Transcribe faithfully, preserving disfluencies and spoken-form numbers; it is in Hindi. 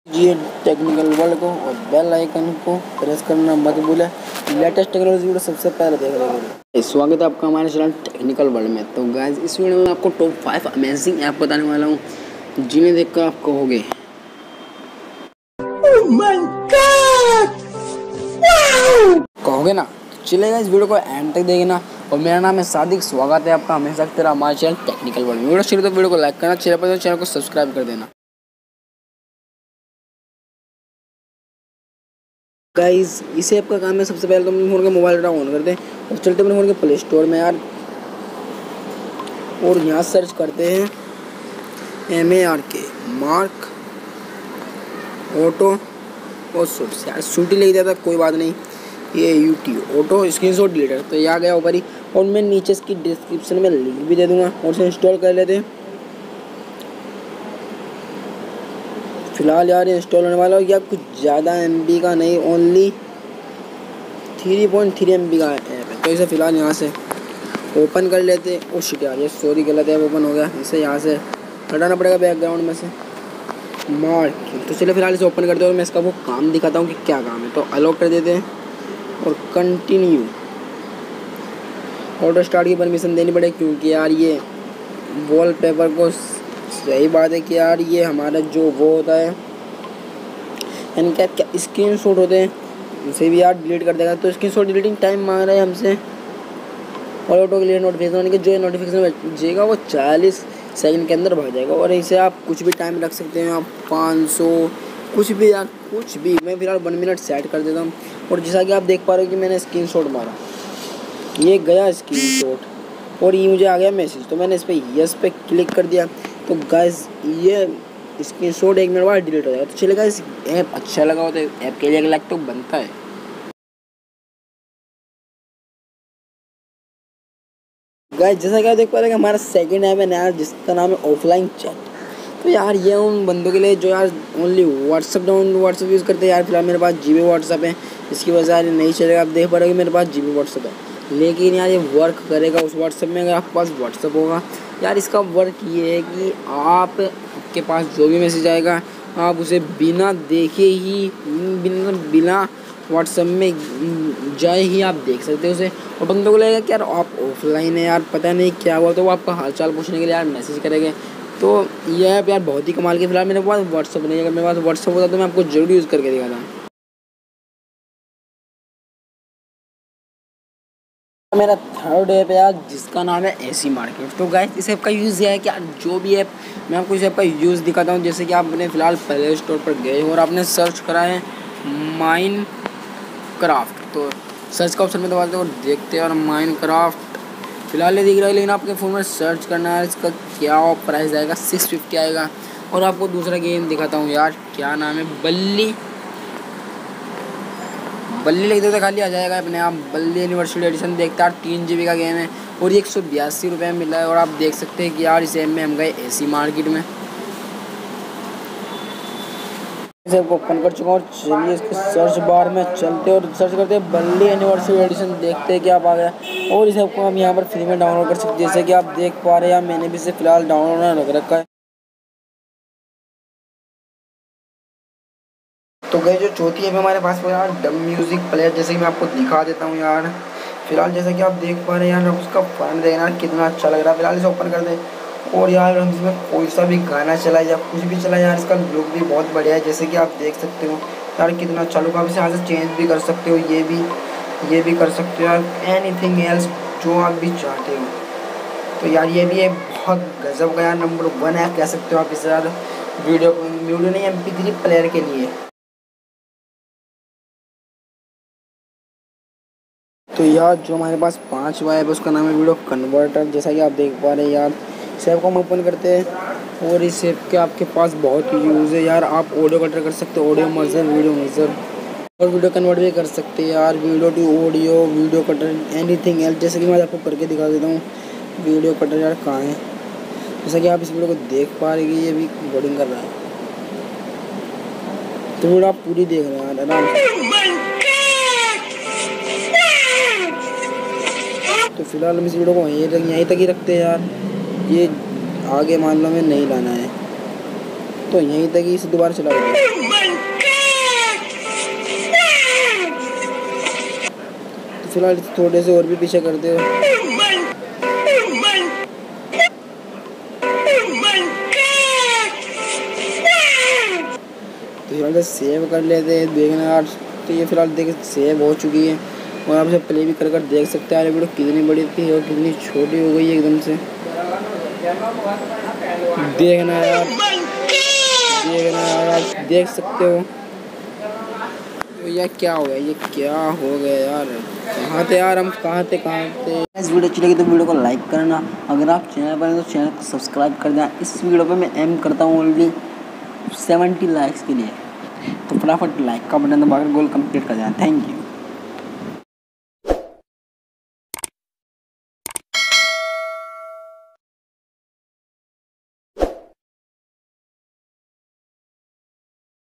ये टेक्निकल वर्ल्ड को और बेल आइकन को प्रेस करना मत भूलें लेटेस्ट टेक्नोलॉजी वीडियो सबसे पहले देखने के लिए। स्वागत है आपका हमारे चैनल टेक्निकल वर्ल्ड में। तो गाइस इस वीडियो में आपको टॉप फाइव अमेजिंग ऐप बताने वाला हूँ जिन्हें देखकर आप कहोगे ओह माय गॉड वाओ, कहोगे ना। चलेगा इस वीडियो को एंड तक देखना। और मेरा नाम है सादिक, स्वागत है आपका हमेशा तेरा हमारे चैनल टेक्निकल वर्ल्ड में। वीडियो शुरू तो वीडियो को लाइक करना, चैनल पर चैनल को सब्सक्राइब कर देना। गाइस इस ऐप का काम है सबसे पहले तो अपने फ़ोन का मोबाइल डाटा ऑन कर दें और चलते अपने फ़ोन के प्ले स्टोर में यार, और यहाँ सर्च करते हैं M A R K mark auto और शूट्स। यार शूट ही ले जाता कोई बात नहीं, ये यूट्यूब ऑटो स्क्रीनशॉट डिलीटर। तो ये आ गया ऊपर ही, और मैं नीचे इसकी डिस्क्रिप्शन में लिंक भी दे दूँगा और इसे इंस्टॉल कर लेते हैं। फिलहाल यार ये इंस्टॉल होने वाला हो या कुछ ज़्यादा एम बी का नहीं, only three point three MB बी का ऐप है। तो इसे फ़िलहाल यहाँ से ओपन कर लेते हैं। ओ शिट यार ये सॉरी गलत ऐप ओपन हो गया, इसे यहाँ से हटाना पड़ेगा बैकग्राउंड में से मार्क। तो चलिए फिलहाल इसे ओपन करते हैं और मैं इसका वो काम दिखाता हूँ कि क्या काम है। तो अलाउ कर देते हैं और कंटिन्यू। ऑटो स्टार्ट की परमिशन देनी पड़ेगी क्योंकि यार ये वॉलपेपर को, सही बात है कि यार ये हमारा जो वो होता है यानी क्या क्या स्क्रीन शॉट होते हैं उसे भी यार डिलीट कर देगा। तो स्क्रीन शॉट डिलीटिंग टाइम मांग रहा है हमसे, और ऑटो क्लियर नोटिफिकेशन होने के जो नोटिफिकेशन बचेगा वो चालीस सेकंड के अंदर भर जाएगा। और इसे आप कुछ भी टाइम रख सकते हैं, आप पाँच सौ कुछ भी यार कुछ भी। मैं फिलहाल वन मिनट सेट कर देता हूँ। और जैसा कि आप देख पा रहे हो कि मैंने स्क्रीन शॉट मारा, ये गया स्क्रीन शॉट और ये मुझे आ गया मैसेज। तो मैंने इस पर यस पे क्लिक कर दिया। तो गाइस ये स्क्रीन शॉट एक मिनट बाद डिलीट हो जाएगा। तो चलेगा इस ऐप अच्छा लगा हो तो ऐप के लिए एक लाइक तो बनता है। गाइस जैसा कि आप देख पा रहे हैं हमारा सेकंड ऐप है नया जिसका नाम है ऑफलाइन चैट। तो यार ये उन बंदों के लिए जो यार only WhatsApp down WhatsApp use करते हैं। यार फिलहाल मेरे पास जी बी व्हाट्सअप है, इसकी वजह से यार नहीं चलेगा। आप देख पा रहे हो कि मेरे पास जी बी व्हाट्सअप है, लेकिन यार ये वर्क करेगा उस व्हाट्सअप में अगर आपके पास व्हाट्सअप होगा। यार इसका वर्क ये है कि आप के पास जो भी मैसेज आएगा आप उसे बिना देखे ही बिना बिना व्हाट्सएप में जाए ही आप देख सकते हो उसे। और बंदों को लगेगा कि यार आप ऑफलाइन है, यार पता नहीं क्या हुआ, तो वो आपका हालचाल पूछने के लिए यार मैसेज करेंगे। तो यह ऐप यार बहुत ही कमाल की। फिलहाल मेरे पास व्हाट्सएप नहीं है, अगर मेरे पास व्हाट्सएप होता तो मैं आपको जरूर यूज़ करके दिखाता। मेरा थर्ड ऐप है यार जिसका नाम है एसी मार्केट। तो गाइस इस ऐप का यूज़ यह है कि यार जो भी ऐप मैं आपको इस ऐप का यूज़ दिखाता हूँ, जैसे कि आपने फिलहाल प्ले स्टोर पर गए और आपने सर्च करा है माइन क्राफ्ट। तो सर्च का ऑप्शन में दबाते हो और देखते हैं और माइन क्राफ्ट फिलहाल ये दिख रहा है, लेकिन आपके फ़ोन में सर्च करना है इसका क्या प्राइस आएगा, सिक्स फिफ्टी आएगा। और आपको दूसरा गेम दिखाता हूँ यार, क्या नाम है, बल्ली बल्ली लिख देते खाली आ जाएगा अपने आप। बल्ली यूनिवर्सिटी एडिशन देखते यार, तीन जी बी का गेम है और ये एक सौ बयासी रुपये में मिला है। और आप देख सकते हैं कि यार इस ऐप में हम गए एसी मार्केट में, इस ऐप को ओपन कर चुका हूँ। चलिए इसके सर्च बार में चलते और सर्च करते हैं बल्ली यूनिवर्सिटी एडिशन, देखते हैं कि आप आ गया। और इस ऐप को हम यहाँ पर फ्री में डाउनलोड कर सकते हैं, जैसे कि आप देख पा रहे हैं। मैंने भी इसे फिलहाल डाउनलोड रख रखा है। तो गए जो चौथी ऐप हमारे पास वो यार डम म्यूज़िक प्लेयर, जैसे कि मैं आपको दिखा देता हूँ यार। फिलहाल जैसा कि आप देख पा रहे हैं यार, उसका फन देखना यार कितना अच्छा लग रहा है। फिलहाल इसे ओपन कर दें और यार हम इसमें कोई सा भी गाना चलाए या कुछ भी चलाए यार, इसका लुक भी बहुत बढ़िया है। जैसे कि आप देख सकते हो यार कितना अच्छा लुक। आप इसे यहाँ से चेंज भी कर सकते हो, ये भी ये भी कर सकते हो यार, एनीथिंग एल्स जो आप भी चाहते हो। तो यार ये भी एक बहुत गजब का यार नंबर वन ऐप कह सकते हो आप इसे यार, वीडियो वीडियो नहीं एम पी थ्री प्लेयर के लिए। तो यार जो हमारे पास पांचवा ऐप है उसका नाम है वीडियो कन्वर्टर। जैसा कि आप देख पा रहे हैं यार, इस ऐप को हम ओपन करते हैं और इस ऐप के आपके पास बहुत ही यूज़ है यार। आप ऑडियो कटर कर सकते हो, ऑडियो मर्जर, वीडियो मर्जर, और वीडियो कन्वर्ट भी कर सकते हैं यार, video to audio, video cutter, anything else. जैसे कि मैं आपको करके दिखा देता हूँ वीडियो कटर यार कहाँ है। जैसा कि आप इस वीडियो को देख पा रहे हैं कि ये भी रिकॉर्डिंग कर रहा है, तो वीडियो आप पूरी देख रहे हैं यार आराम से। तो फिलहाल हम इस वीडियो को यहीं यहीं तक ही रखते हैं यार, ये आगे मान लो हमें नहीं लाना है। तो यहीं तक ही इसे दोबारा चलाओगे। तो फिलहाल थोड़े से और भी पीछे करते हो। तो फिलहाल सेव कर लेते हैं, देखना यार। तो ये फिलहाल देख सेव हो चुकी है और आप इसे प्ले भी कर कर देख सकते हैं। यार वीडियो कितनी बड़ी थी और कितनी छोटी हो गई है एकदम से। देखना यार, देखना यार, आप देख सकते हो। तो यार क्या हो गया, ये क्या हो गया यार, कहाँ थे यार हम, कहाँ थे कहाँ थे। इस वीडियो अच्छी लगी तो वीडियो को लाइक करना, अगर आप चैनल पर हैं तो चैनल को सब्सक्राइब कर देना। इस वीडियो पे मैं एम करता हूँ ओनली सेवेंटी लाइक्स के लिए, तो फटाफट लाइक का बटन दबाकर गोल कंप्लीट कर देना। Thank you.